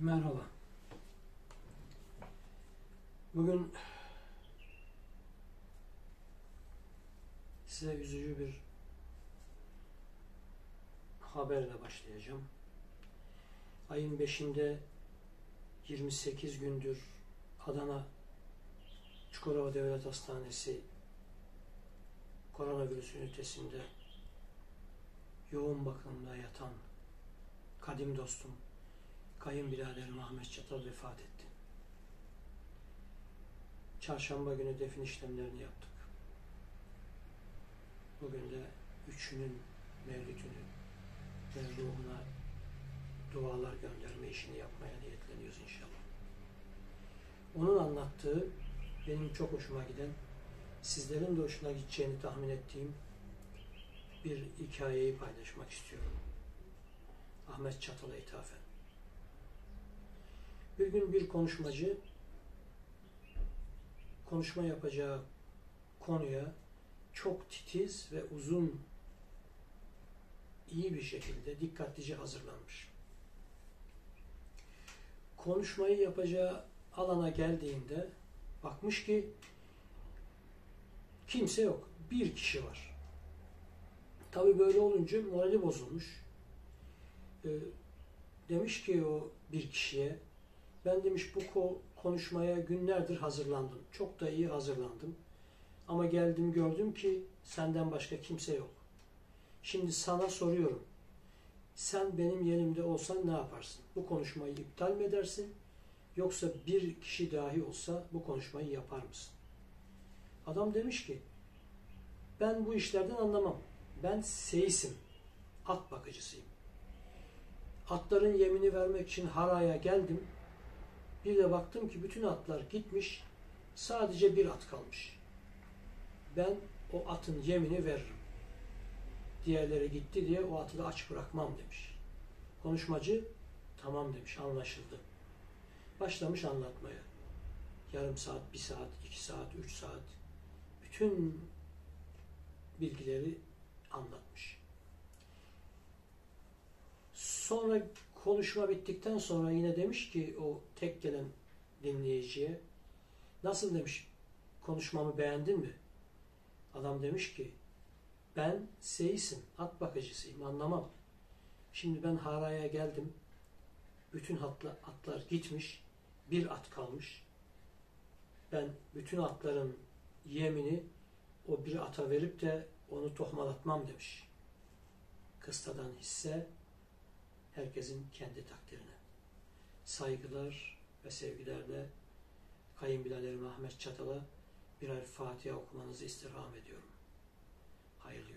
Merhaba. Bugün size üzücü bir haberle başlayacağım. Ayın 5'inde 28 gündür Adana Çukurova Devlet Hastanesi koronavirüs ünitesinde yoğun bakımda yatan kadim dostum, kayınbiraderim Ahmet Çatal vefat etti. Çarşamba günü defin işlemlerini yaptık. Bugün de üçünün mevlütünü ve ruhuna dualar gönderme işini yapmaya niyetleniyoruz inşallah. Onun anlattığı benim çok hoşuma giden, sizlerin de hoşuna gideceğini tahmin ettiğim bir hikayeyi paylaşmak istiyorum. Ahmet Çatal'a ithafen. Bir gün bir konuşmacı konuşma yapacağı konuya çok titiz ve uzun, iyi bir şekilde dikkatlice hazırlanmış. Konuşmayı yapacağı alana geldiğinde bakmış ki kimse yok. Bir kişi var. Tabii böyle olunca morali bozulmuş. Demiş ki o bir kişiye, ben demiş bu konuşmaya günlerdir hazırlandım. Çok da iyi hazırlandım. Ama geldim gördüm ki senden başka kimse yok. Şimdi sana soruyorum. Sen benim yerimde olsan ne yaparsın? Bu konuşmayı iptal mi edersin? Yoksa bir kişi dahi olsa bu konuşmayı yapar mısın? Adam demiş ki, ben bu işlerden anlamam. Ben seyisim. At bakıcısıyım. Atların yemini vermek için haraya geldim. Bir de baktım ki bütün atlar gitmiş. Sadece bir at kalmış. Ben o atın yemini veririm. Diğerleri gitti diye o atı da aç bırakmam demiş. Konuşmacı tamam demiş, anlaşıldı. Başlamış anlatmaya. Yarım saat, 1 saat, 2 saat, 3 saat bütün bilgileri anlatmış. Sonra konuşma bittikten sonra yine demiş ki o tek gelen dinleyiciye, nasıl demiş, konuşmamı beğendin mi? Adam demiş ki, ben seyisim, at bakıcısıyım, anlamam. Şimdi ben haraya geldim, bütün atlar gitmiş, bir at kalmış. Ben bütün atların yemini o bir ata verip de onu tohmalatmam demiş. Kıstadan hisse herkesin kendi takdirine. Saygılar ve sevgilerle kayınbiraderim Ahmet Çatal'a birer Fatiha okumanızı istirham ediyorum. Hayırlı